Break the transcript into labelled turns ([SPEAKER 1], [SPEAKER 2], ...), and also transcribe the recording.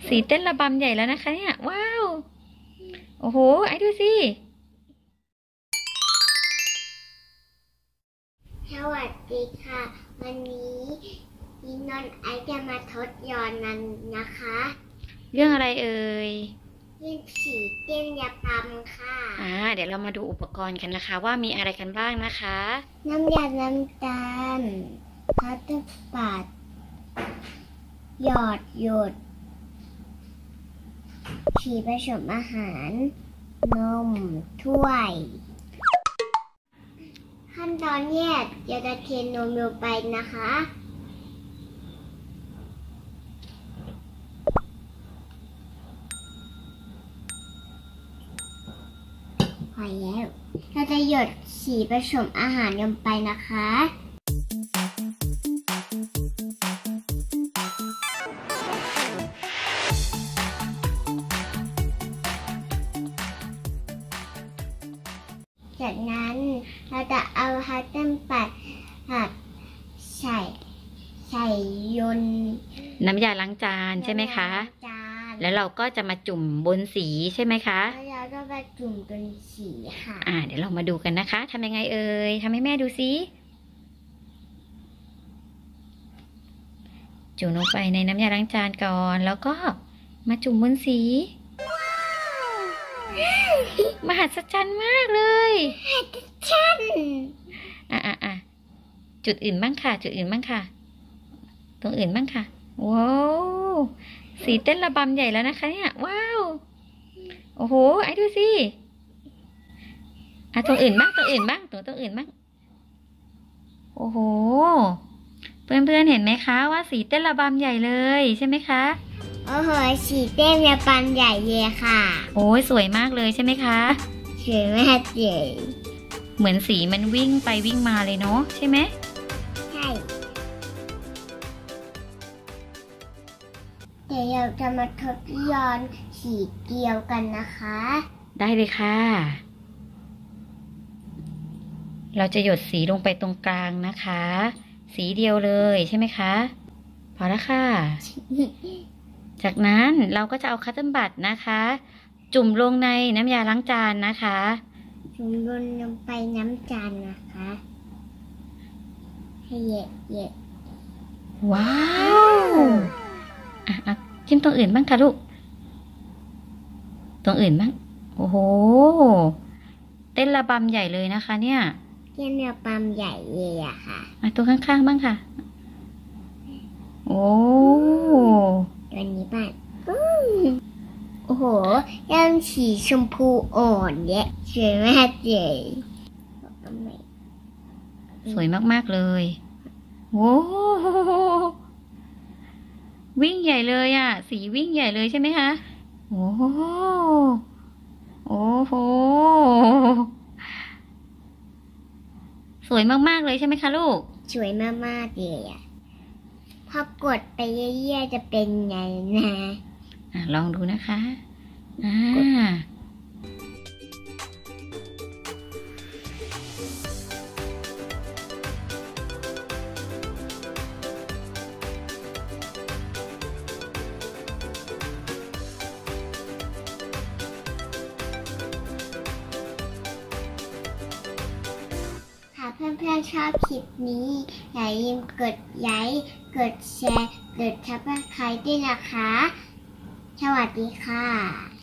[SPEAKER 1] สีเต้นระบำใหญ่แล้วนะคะเนี่ยว้าวโอ้โหไอ้ดูสิ
[SPEAKER 2] สวัสดีค่ะวันนี้ยินนนไอจะมาทดลองนั้นนะคะ
[SPEAKER 1] เรื่องอะไรเอ่ย
[SPEAKER 2] เรื่องสีเต้นยาปำค่ะ
[SPEAKER 1] เดี๋ยวเรามาดูอุปกรณ์กันนะคะว่ามีอะไรกันบ้างนะคะ
[SPEAKER 2] น้ำยาน้ำตาลพัตเตอร์ปัดหยอดหยดสีผสมอาหารนมถ้วยขั้นตอนแรกเราจะเทนมลงไปนะคะพอแล้วเราจะหยดสีผสมอาหารลงไปนะคะจากนั้นเราจะเอาฮัตเติ้ลปัดใส่ยน
[SPEAKER 1] น้ำยาล้างจานใช่ไหมคะแล้วเราก็จะมาจุ่มบนสีใช่ไหมคะ
[SPEAKER 2] แล้วเราก็มาจุ่มบนสีค่ะ
[SPEAKER 1] เดี๋ยวเรามาดูกันนะคะทำยังไงเอ่ยทำให้แม่ดูสิจุ่มลงไปในน้ำยาล้างจานก่อนแล้วก็มาจุ่มบนสีมหัศจรรย์มากเลย
[SPEAKER 2] มหัศจรรย์
[SPEAKER 1] จุดอื่นบ้างค่ะจุดอื่นบ้างค่ะตรงอื่นบ้างค่ะว้าวสีเต้นระบำใหญ่แล้วนะคะเนี่ยว้าวโอ้โหไอ้ดูสิตรงอื่นบ้างตรงอื่นบ้างตรงอื่นบ้างโอ้โหเพื่อนๆเห็นไหมคะว่าสีเต้นระบำใหญ่เลยใช่ไหมคะ
[SPEAKER 2] โอ้โหสีเต้นระบำใหญ่เลยค่ะ
[SPEAKER 1] โอ้ยสวยมากเลยใช่ไหมคะ
[SPEAKER 2] สวยมากเลย
[SPEAKER 1] เหมือนสีมันวิ่งไปวิ่งมาเลยเนาะใช่ไหม
[SPEAKER 2] ใช่เดี๋ยวเราจะมาทดลองสีเดียวกันนะคะ
[SPEAKER 1] ได้เลยค่ะเราจะหยดสีลงไปตรงกลางนะคะสีเดียวเลยใช่ไหมคะพอแล้วค่ะ จากนั้นเราก็จะเอาคัตเติ้ลบัดนะคะจุ่มลงในน้ำยาล้างจานนะคะ
[SPEAKER 2] จุ่มลงไปน้ำจานนะคะให้เยอะ
[SPEAKER 1] ๆว้าวจิ้มตรงอื่นบ้างค่ะลูกตรงอื่นบ้างโอ้โหเต้นระบำใหญ่เลยนะคะเนี่ย
[SPEAKER 2] เต้นระบำใหญ่เลยอะค่ะ
[SPEAKER 1] ตรงข้างๆบ้างค่ะโอ้
[SPEAKER 2] ตัวนี้บ้างโอ้โหยังสีชมพูอ่อนเนี่ยสวยมากเลย
[SPEAKER 1] สวยมากๆเลยโอ้วิ่งใหญ่เลยสีวิ่งใหญ่เลยใช่ไหมคะโอ้โหโอ้โหสวยมากๆเลยใช่ไหมคะลูก
[SPEAKER 2] สวยมากๆเลยพอกดไปเรื่อยๆจะเป็นไงนะ
[SPEAKER 1] ลองดูนะคะ
[SPEAKER 2] เพื่อนๆชอบคลิปนี้อย่าลืมกดไลค์กดแชร์กดซับสไครบ์ด้วยนะคะสวัสดีค่ะ